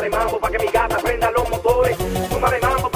mambo pa' que mi gata prenda los motores. Zumba de mambo